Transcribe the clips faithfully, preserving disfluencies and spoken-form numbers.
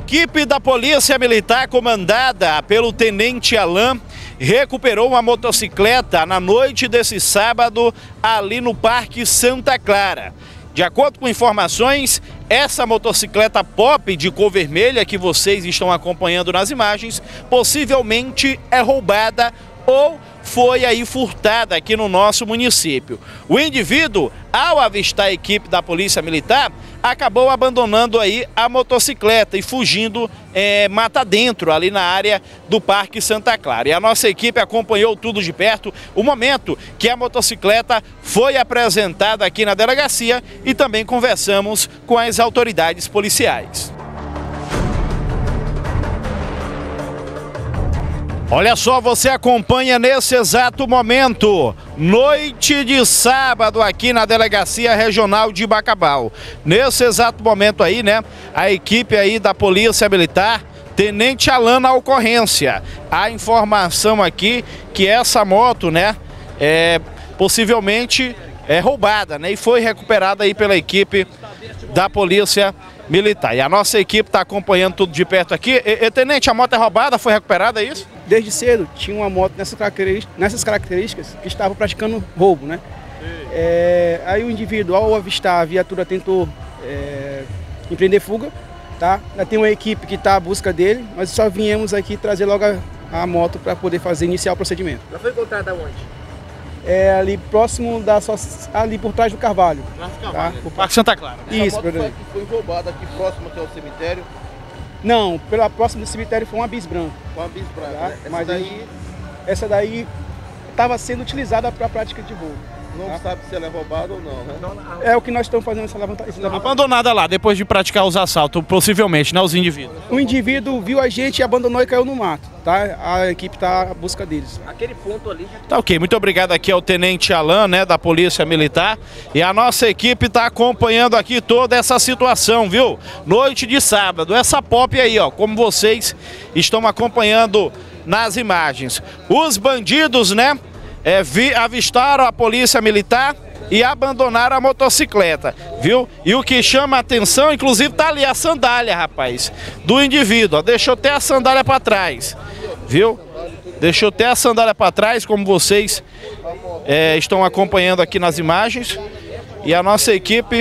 equipe da Polícia Militar, comandada pelo Tenente Alain, recuperou uma motocicleta na noite desse sábado ali no Parque Santa Clara. De acordo com informações, essa motocicleta Pop de cor vermelha que vocês estão acompanhando nas imagens, possivelmente é roubada ou foi aí furtada aqui no nosso município. O indivíduo, ao avistar a equipe da Polícia Militar, acabou abandonando aí a motocicleta e fugindo é, mata dentro ali na área do Parque Santa Clara. E a nossa equipe acompanhou tudo de perto, o momento que a motocicleta foi apresentada aqui na delegacia e também conversamos com as autoridades policiais. Olha só, você acompanha nesse exato momento, noite de sábado aqui na Delegacia Regional de Bacabal. Nesse exato momento aí, né, a equipe aí da Polícia Militar, Tenente Alain na ocorrência. A informação aqui que essa moto, né, é possivelmente é roubada, né, e foi recuperada aí pela equipe da Polícia Militar. E a nossa equipe está acompanhando tudo de perto aqui. E, e, Tenente, a moto é roubada, foi recuperada, é isso? Desde cedo tinha uma moto nessas características, nessas características que estava praticando roubo, né? É, aí o indivíduo, ao avistar a viatura, tentou é, empreender fuga, tá? Já tem uma equipe que está à busca dele, mas só viemos aqui trazer logo a, a moto para poder fazer iniciar o procedimento. Já foi encontrada onde? É ali próximo da ali por trás do Carvalho. Tá? O Parque Santa Clara. Né? Isso, moto foi, foi roubada aqui próximo até o cemitério. Não, pela próxima do cemitério foi uma bis branca. Uma bis branca. Tá? Né? Essa Mas daí essa daí estava sendo utilizada para a prática de roubo. Não tá? sabe se ela é roubada ou não, né? É o que nós estamos fazendo essa levantamento. Abandonada lá, depois de praticar os assaltos, possivelmente, né, os indivíduos. O indivíduo viu a gente, abandonou e caiu no mato, tá? A equipe está à busca deles. Aquele ponto ali... Tá ok, muito obrigado aqui ao Tenente Alain, né, da Polícia Militar. E a nossa equipe está acompanhando aqui toda essa situação, viu? Noite de sábado, essa Pop aí, ó, como vocês estão acompanhando nas imagens. Os bandidos, né, é, vi, avistaram a Polícia Militar e abandonaram a motocicleta, viu? E o que chama a atenção, inclusive, tá ali a sandália, rapaz, do indivíduo, ó, deixou até a sandália para trás, viu? Deixou até a sandália para trás, como vocês é, estão acompanhando aqui nas imagens. E a nossa equipe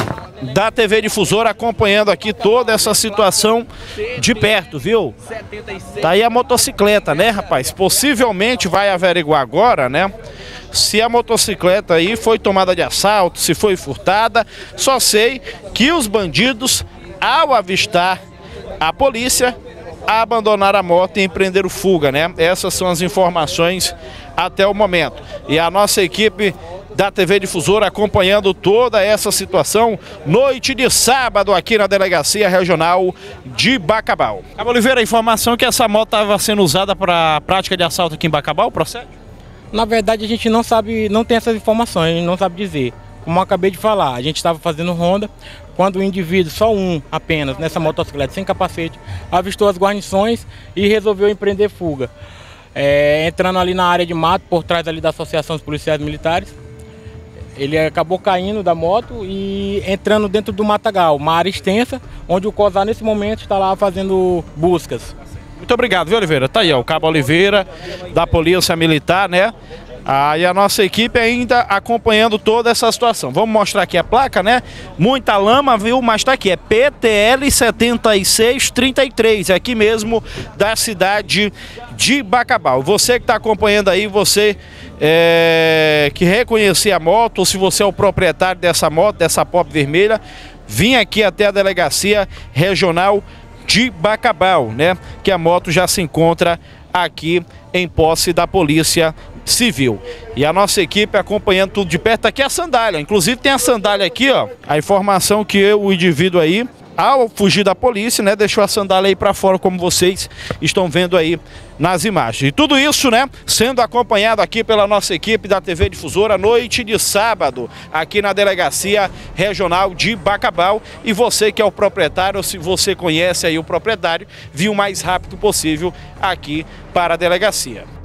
da T V Difusora acompanhando aqui toda essa situação de perto, viu? Tá aí a motocicleta, né, rapaz? Possivelmente vai averiguar agora, né, se a motocicleta aí foi tomada de assalto, se foi furtada. Só sei que os bandidos, ao avistar a polícia, abandonaram a moto e empreenderam fuga, né? Essas são as informações até o momento. E a nossa equipe da T V Difusora acompanhando toda essa situação, noite de sábado aqui na Delegacia Regional de Bacabal. Cabo Oliveira, a informação que essa moto estava sendo usada para prática de assalto aqui em Bacabal, procede? Na verdade a gente não sabe, não tem essas informações, não sabe dizer. Como eu acabei de falar, a gente estava fazendo ronda, quando o indivíduo, só um apenas, nessa motocicleta sem capacete, avistou as guarnições e resolveu empreender fuga. É, entrando ali na área de mato, por trás ali da Associação dos Policiais Militares, ele acabou caindo da moto e entrando dentro do matagal, uma área extensa, onde o COSAR nesse momento está lá fazendo buscas. Muito obrigado, viu, Oliveira? Tá aí, ó, o Cabo Oliveira da Polícia Militar, né? Ah, e a nossa equipe ainda acompanhando toda essa situação. Vamos mostrar aqui a placa, né? Muita lama, viu? Mas tá aqui, é P T L setenta e seis trinta e três, é aqui mesmo da cidade de Bacabal. Você que está acompanhando aí, você é, que reconhecia a moto, ou se você é o proprietário dessa moto, dessa Pop vermelha, vim aqui até a Delegacia Regional de Bacabal, né? Que a moto já se encontra aqui em posse da Polícia Civil. E a nossa equipe acompanhando tudo de perto. Aqui é a sandália, inclusive tem a sandália aqui, ó. A informação que o indivíduo aí, ao fugir da polícia, né, deixou a sandália aí para fora, como vocês estão vendo aí nas imagens. E tudo isso, né, sendo acompanhado aqui pela nossa equipe da T V Difusora, noite de sábado, aqui na Delegacia Regional de Bacabal. E você que é o proprietário, ou se você conhece aí o proprietário, viu o mais rápido possível aqui para a delegacia.